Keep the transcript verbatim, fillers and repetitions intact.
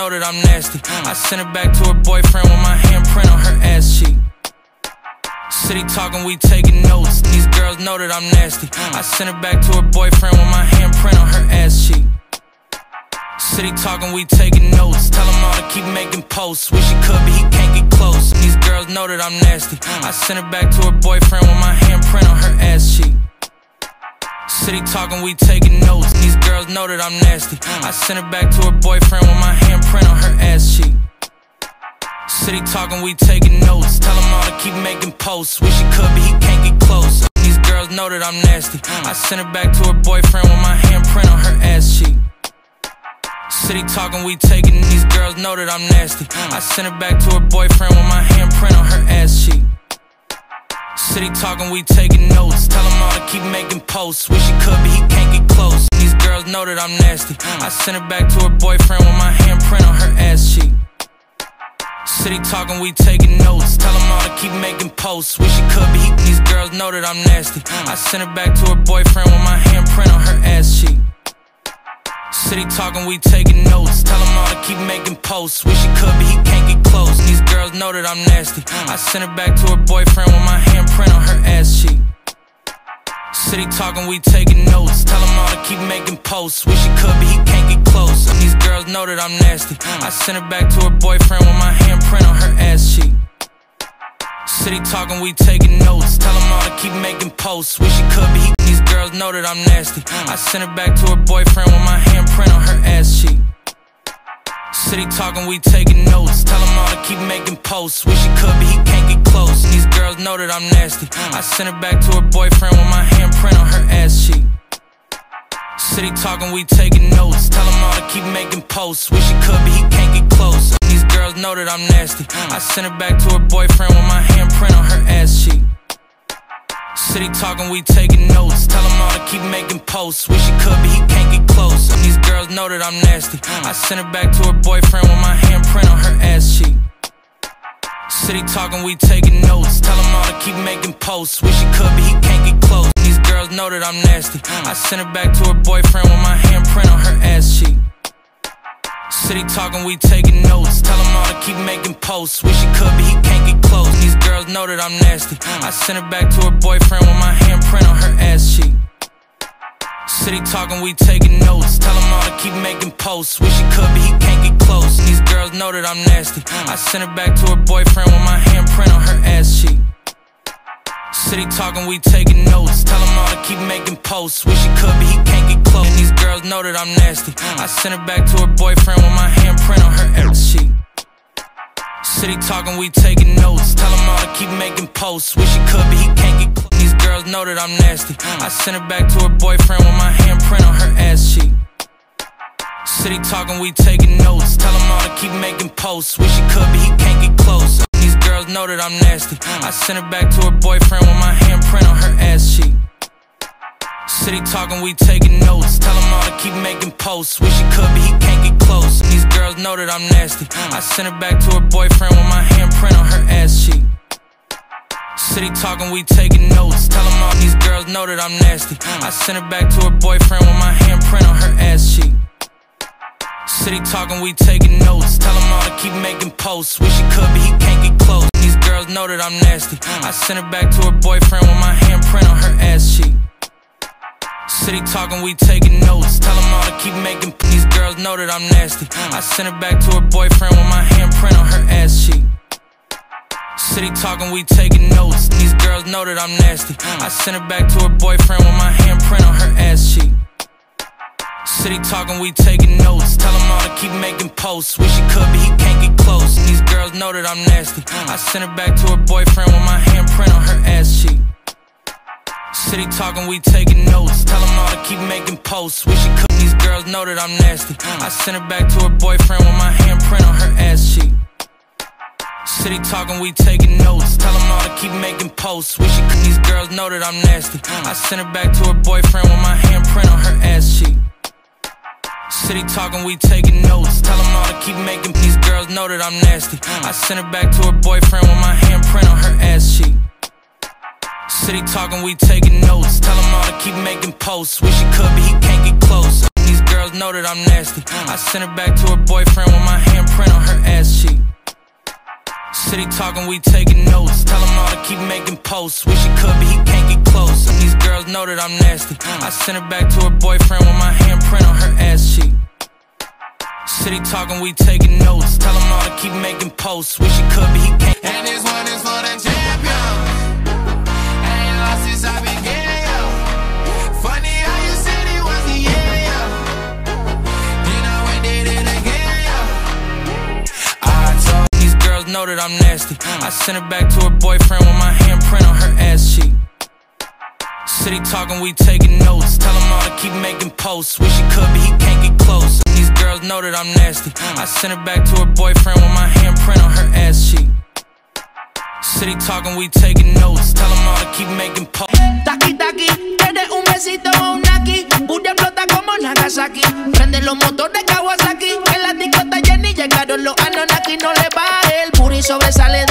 know that I'm nasty. I sent it back to her boyfriend with my handprint on her ass cheek. City talking, we taking notes. These girls know that I'm nasty. I sent it back to her boyfriend with my handprint on her ass cheek. City talking, we taking notes. Tell him all to keep making posts. Wish he could, but he can't get close. These girls know that I'm nasty. I sent it back to her boyfriend with my handprint on her ass cheek. City talking, we taking notes. These girls know that I'm nasty. I sent it back to her boyfriend with my handprint on her ass cheek. City talking, we taking notes. Tell him all to keep making posts. Wish he could, but he can't get close. These girls know that I'm nasty. I sent it back to her boyfriend with my handprint on her ass cheek. City talking, we taking. These girls know that I'm nasty. I sent it back to her boyfriend with my handprint on her ass cheek. City talking, we taking notes. Tell him all to keep making posts. Wish he could, but he can't get close. These girls know that I'm nasty. I sent it back to her boyfriend with my handprint on her ass cheek. City talking, we taking notes. Tell him all to keep making posts. Wish he could, but he. These girls know that I'm nasty. I sent it back to her boyfriend with my handprint on her ass cheek. City talking, we taking notes. Tell him all to keep making posts. Wish he could, but he can't get close. These girls know that I'm nasty. I sent it back to her boyfriend with my handprint on her ass cheek. City talking, we taking notes. Tell him all to keep making posts. Wish he could, but he can't get close. These girls know that I'm nasty. I sent it back to her boyfriend with my handprint on her ass cheek. City talking, we taking notes. Tell him all to keep making posts. Wish he could, but he. These girls know that I'm nasty. I sent it back to her boyfriend with my handprint on her ass cheek. City talking, we taking notes. Tell him all to keep making posts. Wish he could, but he can't get close. These girls know that I'm nasty. I sent it back to her boyfriend with my handprint on her ass cheek. City talking, we taking notes. Tell him all to keep making posts. Wish he could, but he can't get close. These girls know that I'm nasty. I sent it back to her boyfriend with my handprint on her ass cheek. City talking, we taking notes. Tell him all to keep making posts. Wish he could, but he can't get close. These girls know that I'm nasty. I sent it back to her boyfriend with my handprint on her ass cheek. City talking, we taking notes. Tell him all to keep making posts. Wish he could, but he can't get close. These girls know that I'm nasty. I sent it back to her boyfriend with my handprint on her ass cheek. City talking, we taking notes. Tell him all to keep making posts. Wish he could, but he can't get close. These girls know that I'm nasty. I sent it back to her boyfriend with my handprint on her ass cheek. City talking, we taking notes. Tell him all to keep making posts. Wish he could, but he can't get close. These girls know that I'm nasty. I sent it back to her boyfriend with my handprint on her ass cheek. City talking, we taking notes. Tell him all to keep making posts. Wish he could, but he can't get close. These girls know that I'm nasty. I sent it back to her boyfriend with my handprint on her ass cheek. City talking, we taking notes. Tell him all to keep making posts. Wish he could, but he can't get close. These girls know that I'm nasty. I sent it back to her boyfriend with my handprint on her ass cheek. City talking, we taking notes. Tell him all to keep making posts. Wish he could, but he can't get close. These girls know that I'm nasty. I sent it back to her boyfriend with my handprint on her ass cheek. City talking, we taking notes. Tell him all to keep making posts. Wish he could, but he can't get close. These girls know that I'm nasty. I sent it back to her boyfriend with my handprint on her ass cheek. City talking, we taking notes. Tell him all. These girls know that I'm nasty. I sent it back to her boyfriend with my handprint on her ass cheek. City talking, we taking notes. Tell him all to keep making posts. Wish he could, but he can't get close. These girls know that I'm nasty. I sent it back to her boyfriend with my handprint on her ass cheek. City talking, we taking notes. Tell him all to keep making. These girls know that I'm nasty. I sent it back to her boyfriend with my handprint on her ass cheek. City talking, we taking notes. These girls know that I'm nasty. I sent it back to her boyfriend with my handprint on her ass cheek. City talking, we taking notes. Tell him all to keep making posts. Wish he could, but he can't get close. These girls know that I'm nasty. I sent it back to her boyfriend with my handprint on her ass cheek. City talking, we taking notes. Tell him all to keep making posts. Wish he could. These girls know that I'm nasty. I sent it back to her boyfriend with my handprint on her ass cheek. City talking, we taking notes. Tell him all to keep making posts. Wish he could. These girls know that I'm nasty. I sent it back to her boyfriend with my handprint on her ass cheek. City talking, we taking notes. Tell him all to keep making. These girls know that I'm nasty. I sent it back to her boyfriend with my handprint on her ass cheek. City talking, we taking notes. Tell him all to keep making posts. Wish he could, but he can't get close. These girls know know that I'm nasty. I sent her back to her boyfriend with my handprint on her ass cheek. City talking, we taking notes. Tell him all to keep making posts. Wish he could, but he can't get close. And these girls know that I'm nasty. I sent her back to her boyfriend with my handprint on her ass cheek. City talking, we taking notes. Tell him all to keep making posts. Wish he could, but he can't. And this one is for the champion. Ain't lost since I began, yo. Funny how you said it was the end, yo. Then I went did it again, yo. I told these girls know that I'm nasty. I sent her back to her boyfriend with my handprint on her ass cheek. City talking, we taking notes. Tell him all to keep making posts. Wish he could, but he can't get close. And these girls know that I'm nasty. I sent her back to her boyfriend with my handprint on her ass cheek. City talking, we taking notes. Tell him all to keep making posts. Taki taki, ¿quieres un besito o un aquí? Pura explota como Nagasaki. Prende los motores Kawasaki. En la discota Jenny llegaron los Anunnaki. No le baje, el puri sobresale.